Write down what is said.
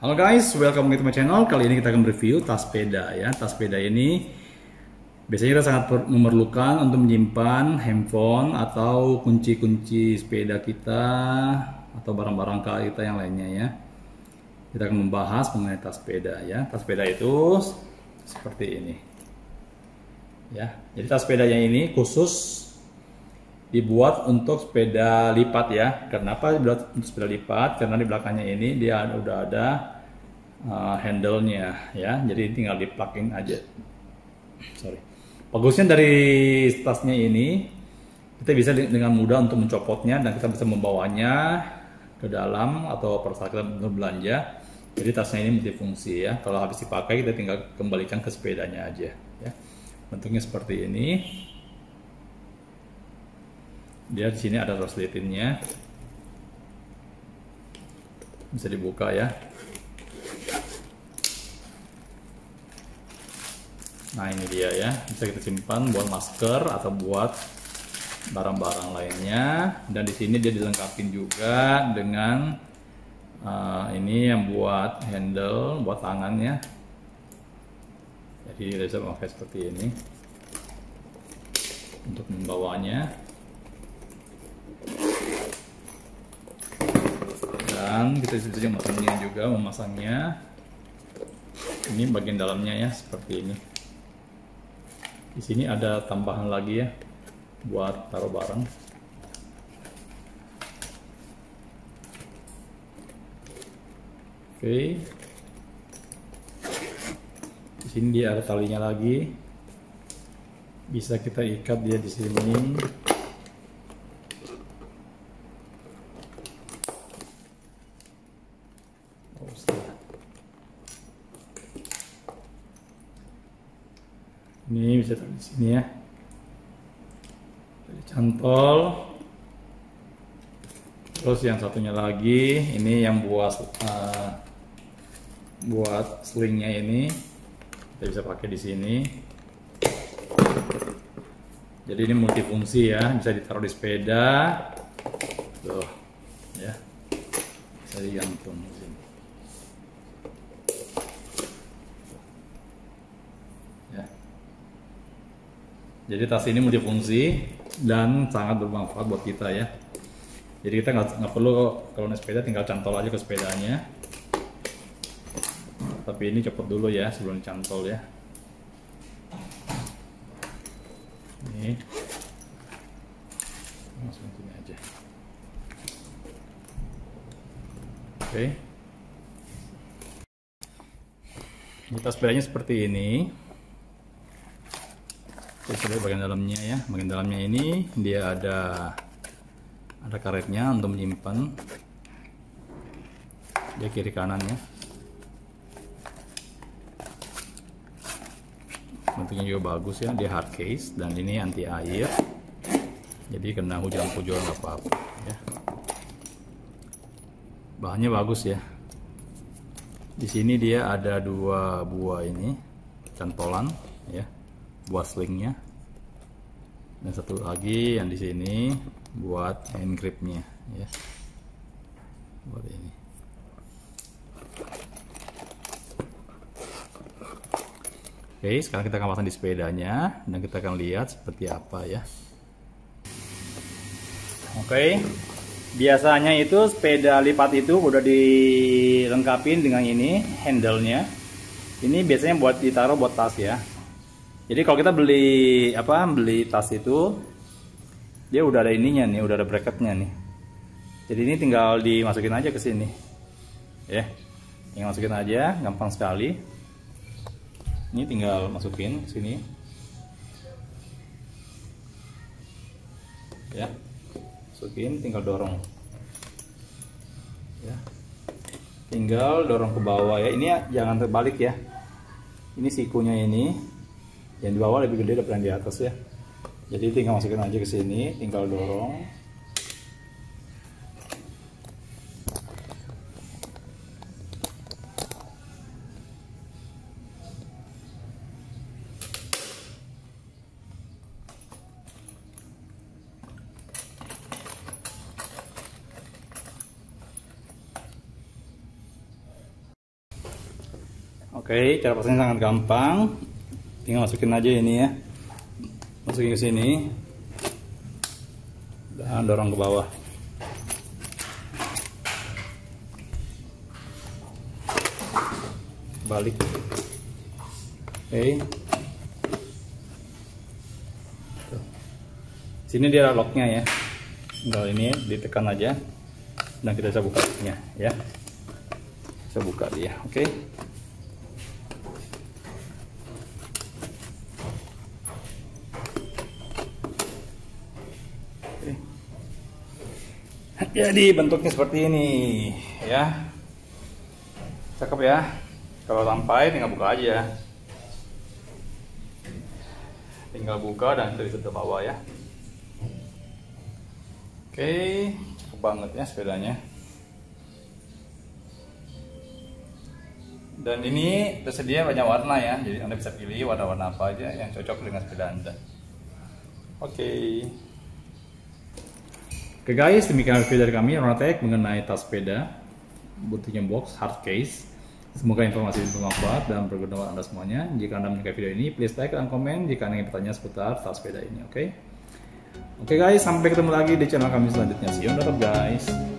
Halo guys, welcome to my channel. Kali ini kita akan review tas sepeda ya. Tas sepeda ini biasanya kita sangat memerlukan untuk menyimpan handphone atau kunci-kunci sepeda kita atau barang-barang kita yang lainnya ya. Kita akan membahas mengenai tas sepeda ya. Tas sepeda itu seperti ini. Ya. Jadi tas sepedanya ini khusus dibuat untuk sepeda lipat ya. Kenapa dibuat untuk sepeda lipat? Karena di belakangnya ini dia udah ada handle-nya ya. Jadi tinggal di plug-in aja. Bagusnya dari tasnya ini kita bisa dengan mudah untuk mencopotnya dan kita bisa membawanya ke dalam atau pada saat kita berbelanja. Jadi tasnya ini multifungsi ya. Kalau habis dipakai kita tinggal kembalikan ke sepedanya aja ya. Bentuknya seperti ini. Dia di sini ada resletingnya, bisa dibuka ya. Nah ini dia ya, bisa kita simpan buat masker atau buat barang-barang lainnya. Dan di sini dia dilengkapi juga dengan ini yang buat handle, buat tangannya. Jadi kita bisa memakai seperti ini untuk membawanya. Dan kita bisa memasangnya. Ini bagian dalamnya ya, seperti ini. Di sini ada tambahan lagi ya, buat taruh barang. Oke. Di sini dia ada talinya lagi. Bisa kita ikat dia di sini. Ini bisa taruh di sini ya. Jadi cantol. Terus yang satunya lagi, ini yang buat slingnya ini kita bisa pakai di sini. Jadi ini multifungsi ya, bisa ditaruh di sepeda. Tuh, ya. Bisa digantung di sini. Ya. Jadi tas ini multifungsi dan sangat bermanfaat buat kita ya. Jadi kita nggak perlu kalau naik sepeda tinggal cantol aja ke sepedanya. Tapi ini copot dulu ya sebelum dicantol ya. Ini langsung sini aja. Oke. Ini tas sepedanya seperti ini. Kita lihat bagian dalamnya ya. Bagian dalamnya ini dia ada karetnya untuk menyimpan. Dia kiri kanan ya. Bentuknya juga bagus ya. Dia hard case dan ini anti air. Jadi kena hujan-hujan nggak apa-apa ya. Bahannya bagus ya. Di sini dia ada dua buah ini cantolan ya. Buat slingnya, dan satu lagi yang di sini buat hand gripnya ya, buat ini. Oke, sekarang kita akan pasang di sepedanya dan kita akan lihat seperti apa ya. Oke, biasanya itu sepeda lipat itu udah dilengkapi dengan ini handle-nya. Ini biasanya buat ditaruh buat tas ya. Jadi kalau kita beli tas itu dia udah ada ininya nih, udah ada bracketnya nih. Jadi ini tinggal dimasukin aja ke sini. Ya. Tinggal masukin aja, gampang sekali. Ini tinggal masukin ke sini. Ya. Masukin, tinggal dorong. Ya. Tinggal dorong ke bawah ya. Ini jangan terbalik ya. Ini sikunya ini. Yang di bawah lebih gede daripada yang di atas ya. Jadi tinggal masukin aja ke sini, tinggal dorong. Oke, cara pasangnya sangat gampang. Tinggal masukin aja ini ya. Masukin ke sini. Dan dorong ke bawah. Balik. Oke. Sini dia locknya ya. Tinggal ini ditekan aja. Dan kita bisa bukanya ya. Bisa buka dia, oke. Jadi bentuknya seperti ini ya. Cakep ya. Kalau sampai tinggal buka aja. Tinggal buka dan kita bisa ke bawah ya. Oke, cukup banget ya sepedanya. Dan ini tersedia banyak warna ya. Jadi Anda bisa pilih warna-warna apa aja yang cocok dengan sepeda Anda. Oke. Oke guys, demikian review dari kami Ronatech mengenai tas sepeda bentuknya box hard case. Semoga informasi ini bermanfaat dan berguna buat Anda semuanya. Jika Anda menyukai video ini, please like dan komen jika Anda ingin bertanya seputar tas sepeda ini, oke? Oke guys, sampai ketemu lagi di channel kami selanjutnya. See you on the top guys.